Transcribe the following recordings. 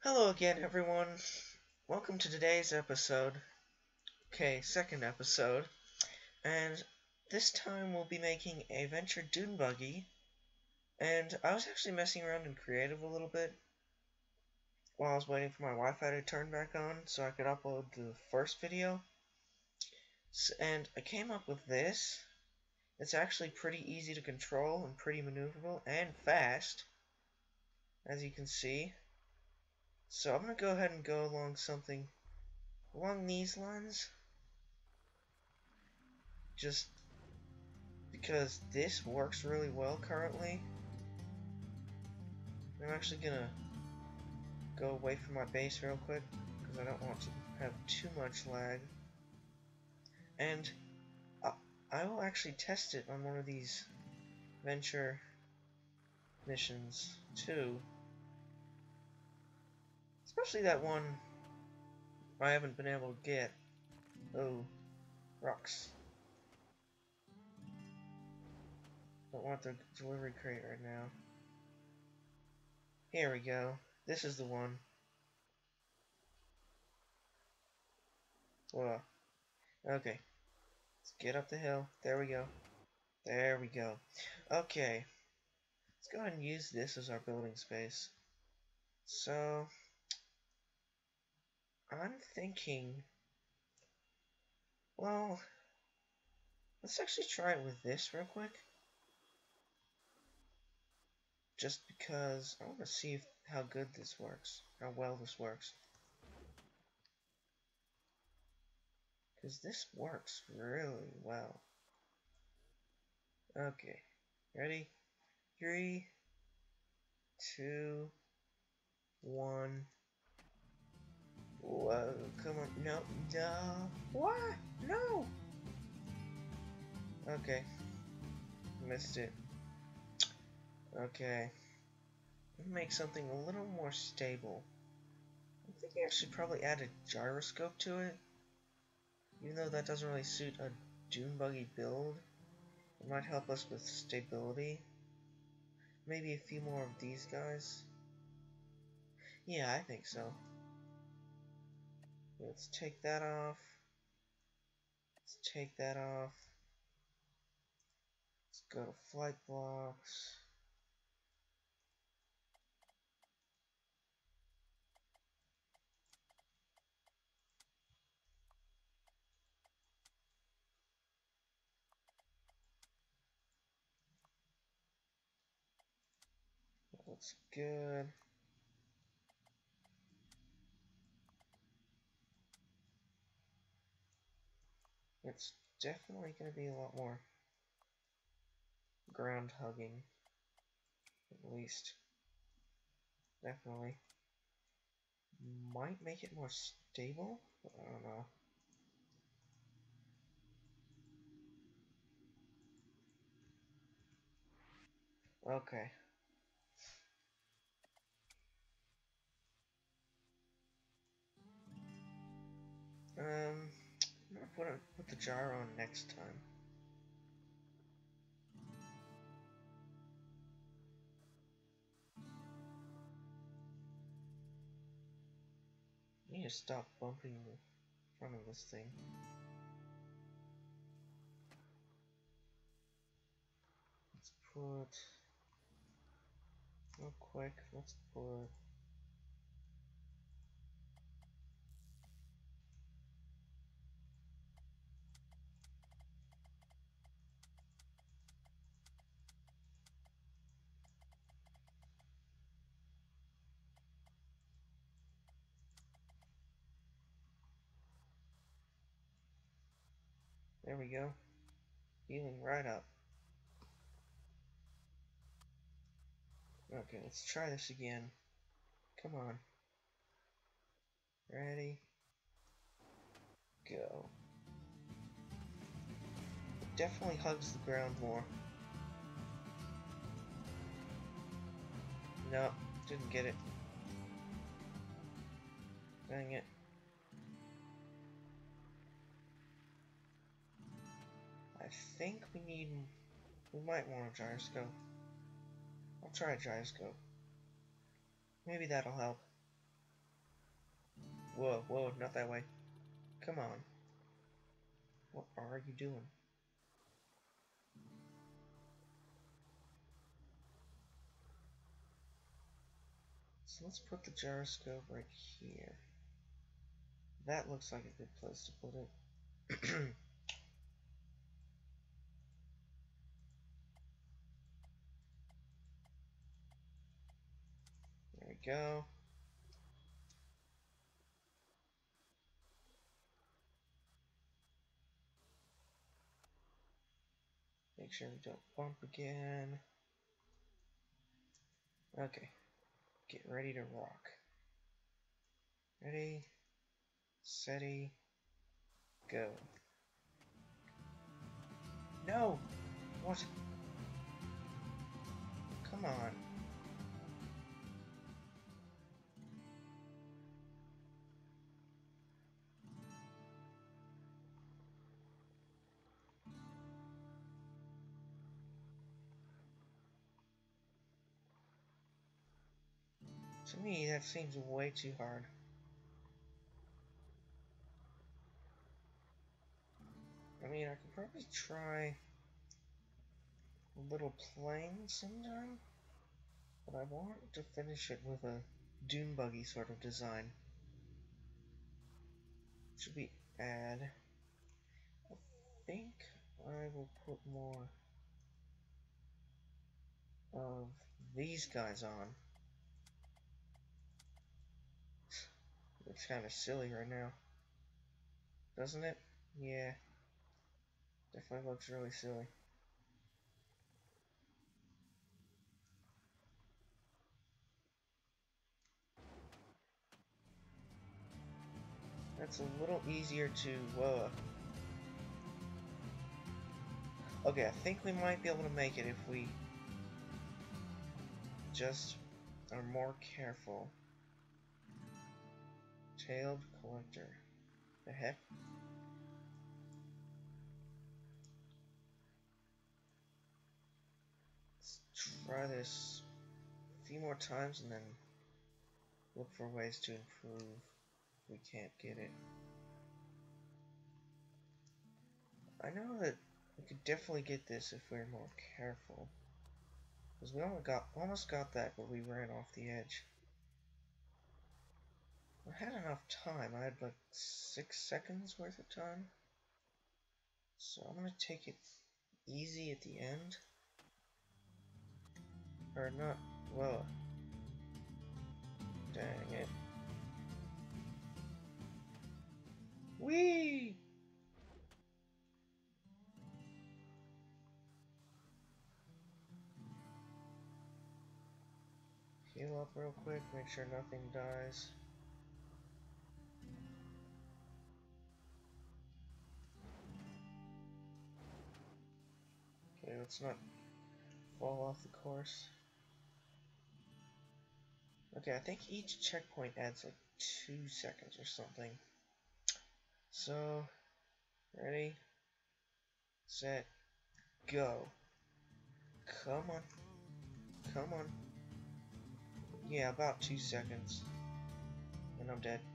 Hello again, everyone. Welcome to today's episode. Okay, second episode. And this time we'll be making a Venture Dune Buggy. And I was actually messing around in Creative a little bit while I was waiting for my Wi-Fi to turn back on so I could upload the first video. And I came up with this. It's actually pretty easy to control and pretty maneuverable and fast, as you can see. So I'm going to go ahead and go along something along these lines. Just because this works really well currently. I'm actually gonna go away from my base real quick because I don't want to have too much lag. And I will actually test it on one of these venture missions too. Especially that one I haven't been able to get. Oh, rocks. Don't want the delivery crate right now. Here we go. This is the one. Whoa. Okay. Let's get up the hill. There we go. There we go. Okay. Let's go ahead and use this as our building space. So, I'm thinking, well, let's actually try it with this real quick. Just because I want to see how good this works, how well this works. Because this works really well. Okay, ready? 3, 2, 1. Whoa, come on, no, no, what? No! Okay, missed it. Okay, make something a little more stable. I'm thinking I should probably add a gyroscope to it. Even though that doesn't really suit a dune buggy build, it might help us with stability. Maybe a few more of these guys. Yeah, I think so. Let's take that off. Let's take that off. Let's go to flight blocks. That looks good. It's definitely going to be a lot more ground hugging. At least. Definitely. Might make it more stable? I don't know. Okay. I'm gonna put the jar on next time. I need to stop bumping the front of this thing. Let's put real quick. Let's put there we go. Healing right up. Okay, let's try this again. Come on. Ready? Go. It definitely hugs the ground more. No, didn't get it. Dang it. I think we might want a gyroscope. I'll try a gyroscope. Maybe that'll help. Whoa, whoa, not that way. Come on. What are you doing? So let's put the gyroscope right here. That looks like a good place to put it. There we go. Make sure we don't bump again. Okay. Get ready to rock. Ready, steady, go. No! What? Come on. To me, that seems way too hard. I mean, I could probably try a little plane sometime, but I want to finish it with a dune buggy sort of design. Should we add? I think I will put more of these guys on. It's kind of silly right now, doesn't it? Yeah, definitely looks really silly. That's a little easier to, okay, I think we might be able to make it if we just are more careful. Tailed collector. The heck? Let's try this a few more times and then look for ways to improve if we can't get it. I know that we could definitely get this if we're more careful. Because we almost got that, but we ran off the edge. I had enough time. I had like 6 seconds worth of time. So I'm gonna take it easy at the end. Or not, well, dang it. Whee! Heal up real quick, make sure nothing dies. Okay, let's not fall off the course. Okay, I think each checkpoint adds like 2 seconds or something. So, ready, set, go. Come on. Come on. Yeah, about 2 seconds. And I'm dead.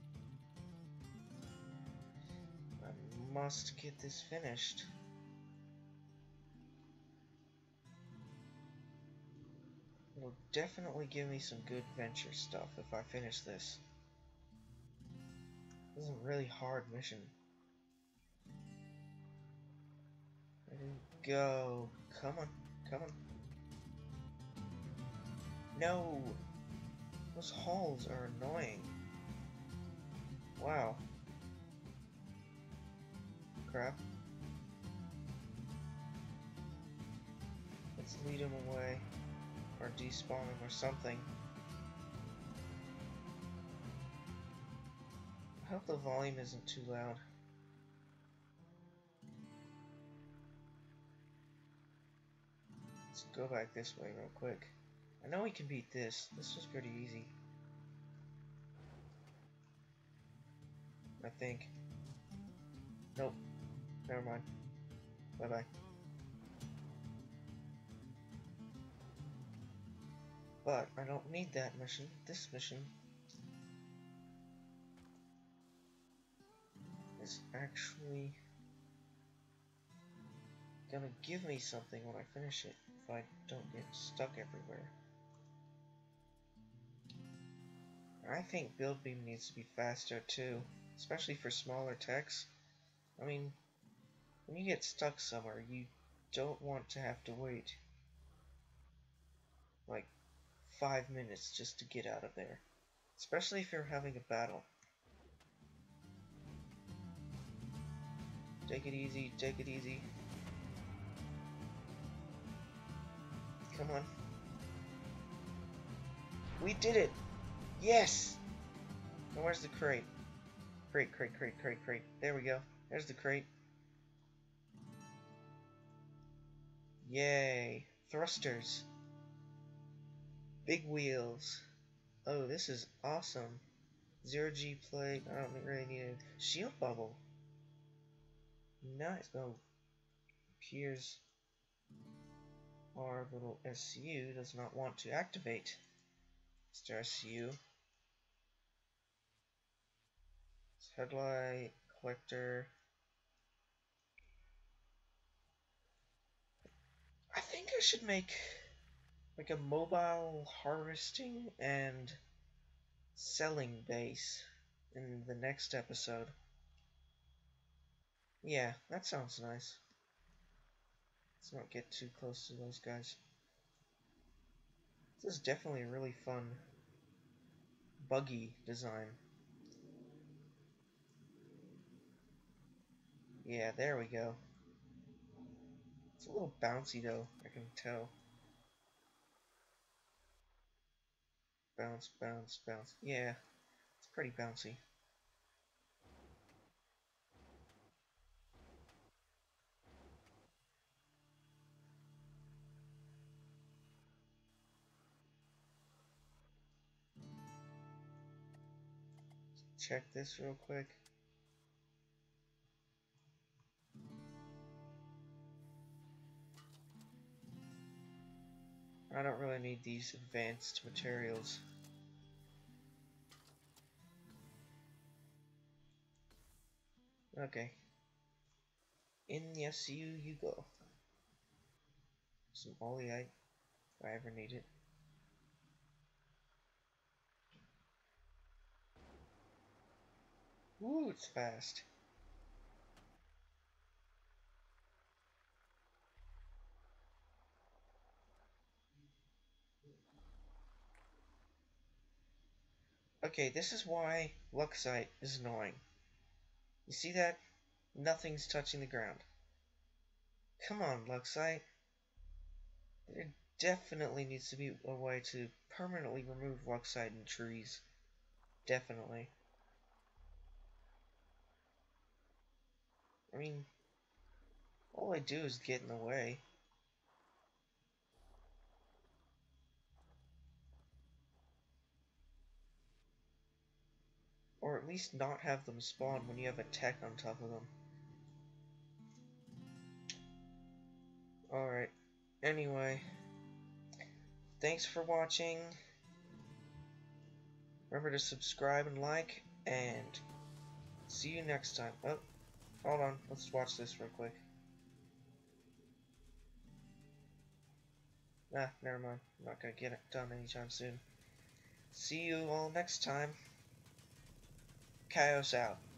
I must get this finished. It'll definitely give me some good venture stuff if I finish this. This is a really hard mission. Ready, go. Come on. Come on. No! Those holes are annoying. Wow. Crap. Let's lead him away. Or despawn him or something. I hope the volume isn't too loud. Let's go back this way real quick. I know we can beat this. This was pretty easy. I think. Nope. Never mind. Bye-bye. But I don't need that mission. This mission. is actually gonna give me something when I finish it if I don't get stuck everywhere. I think build beam needs to be faster too, especially for smaller techs. I mean, when you get stuck somewhere, you don't want to have to wait like 5 minutes just to get out of there, especially if you're having a battle. Take it easy, take it easy. Come on. We did it! Yes! Now where's the crate? Crate, crate, crate, crate, crate. There we go. There's the crate. Yay! Thrusters. Big wheels. Oh, this is awesome. 0G plate. I don't really need a shield bubble. Nice. Oh, here's our little SU does not want to activate. Mr. SU. Headlight, collector. I think I should make like a mobile harvesting and selling base in the next episode. Yeah, that sounds nice. Let's not get too close to those guys. This is definitely a really fun buggy design. Yeah, there we go. It's a little bouncy though, I can tell. Bounce, bounce, bounce. Yeah, it's pretty bouncy. Check this real quick. I don't really need these advanced materials. Okay. In the SU you go. Some oleite, if I ever need it. Ooh, it's fast. Okay, this is why Luxite is annoying. You see that? Nothing's touching the ground. Come on, Luxite. There definitely needs to be a way to permanently remove Luxite in trees. Definitely. I mean, all I do is get in the way. Or at least not have them spawn when you have a tech on top of them. Alright. Anyway. Thanks for watching. Remember to subscribe and like, and see you next time. Oh, hold on. Let's watch this real quick. Ah, never mind. I'm not gonna get it done anytime soon. See you all next time. Chaos out.